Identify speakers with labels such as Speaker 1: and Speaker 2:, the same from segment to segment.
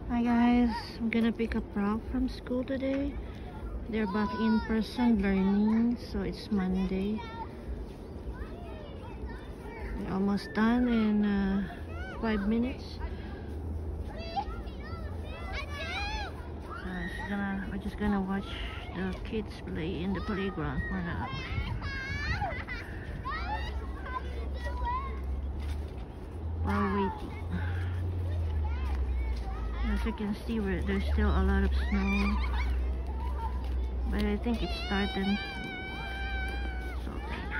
Speaker 1: Hi guys, I'm gonna pick up Ralph from school today. They're back in person learning, so it's Monday. We're almost done in 5 minutes. We're just gonna watch the kids play in the playground for now. While waiting. As you can see, there's still a lot of snow, but I think it's starting. So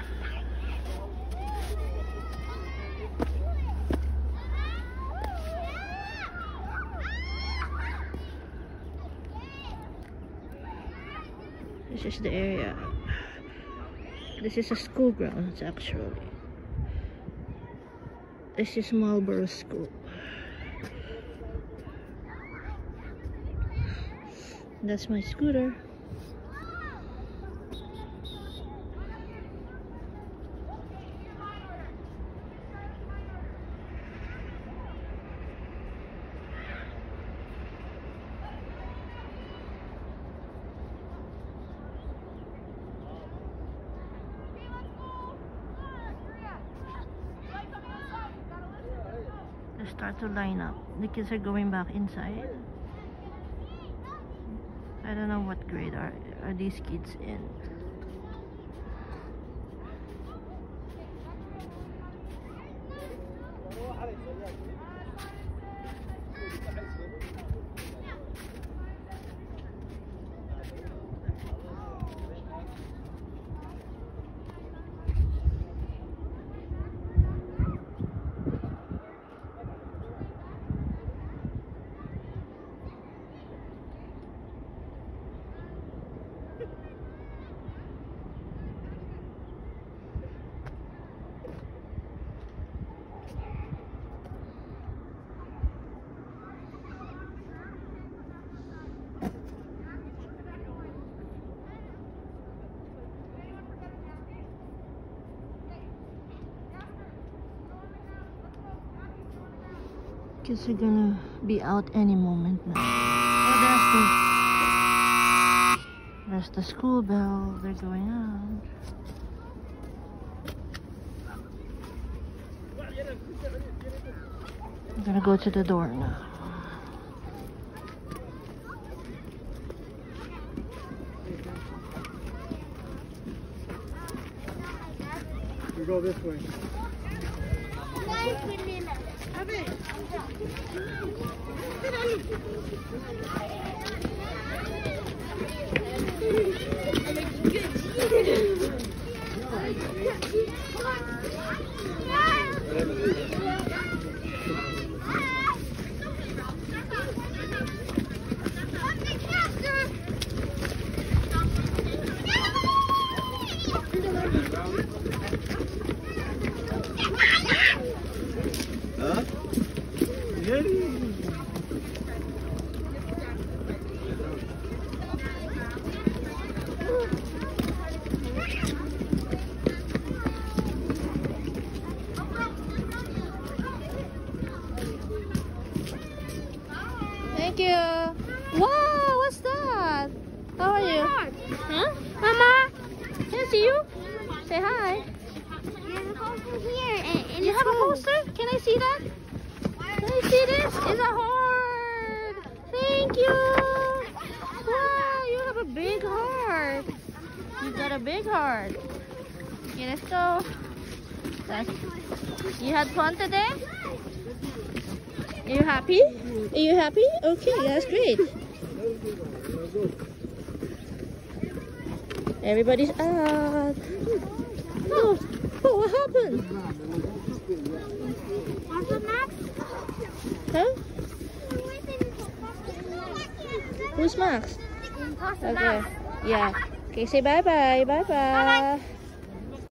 Speaker 1: this is the area. This is a school grounds actually. This is Marlborough School. That's my scooter. They start to line up. The kids are going back inside. I don't know what grade are these kids in. Kids are gonna be out any moment now. Oh, there's the school bell. They're going out. I'm gonna go to the door now.
Speaker 2: We go this way. Huh? Yeah.
Speaker 1: Thank you. Wow, what's that? How are you? Huh? Mama? Can I see you? Say hi.
Speaker 3: There's a poster here. And
Speaker 1: You have a poster? Can I see that? Can I see this? It's a heart. Thank you. Wow, you have a big heart. You got a big heart. Okay, let's go. You had fun today? Are you happy? Are you happy? Okay, that's great. Everybody's out. Oh, what happened? Huh? Who's Max? Okay. Yeah. Okay, say bye-bye. Bye-bye.